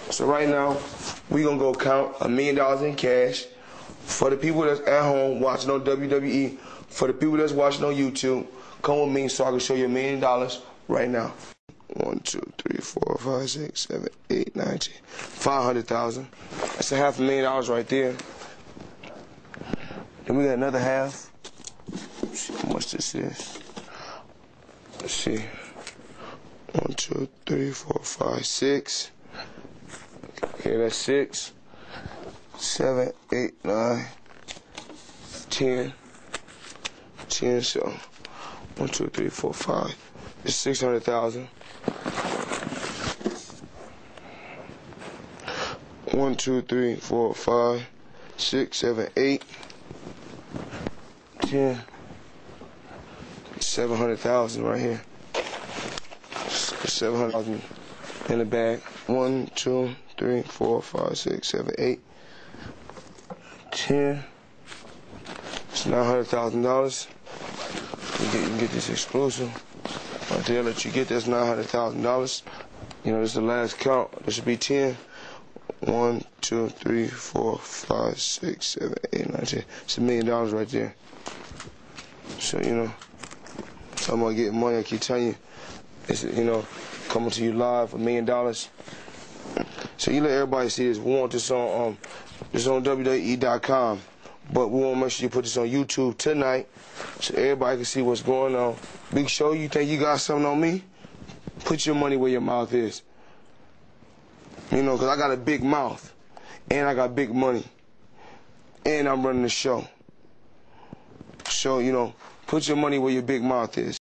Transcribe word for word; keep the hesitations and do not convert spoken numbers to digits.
So right now, we gonna go count a million dollars in cash for the people that's at home watching on W W E, for the people that's watching on YouTube. Come with me so I can show you a million dollars right now. One, two, three, four, five, six, seven, eight, nine, ten, five hundred thousand. That's a half a million dollars right there. Then we got another half. Let's see how much this is. Let's see. One, two, three, four, five, six. Okay, that's six, seven, eight, nine, ten, ten. So one, two, three, four, five. It's six hundred thousand. One, two, three, four, five, six, seven, eight, ten. Seven hundred thousand right here. Seven hundred thousand in the bag. One, two, three, four, five, six, seven, eight, ten. It's nine hundred thousand dollars. You get, you can get this exclusive. Right there, let you get this nine hundred thousand dollars. You know, this is the last count. This should be ten. One, two, three, four, five, six, seven, eight, nine, ten. It's a million dollars right there. So, you know, talking about getting money, I keep telling you, it's, you know, coming to you live, a million dollars. So you let everybody see this. We want this on um, this on W W E dot com, but we want to make sure you put this on YouTube tonight so everybody can see what's going on. Big Show, you think you got something on me? Put your money where your mouth is. You know, because I got a big mouth, and I got big money, and I'm running the show. So, you know, put your money where your big mouth is.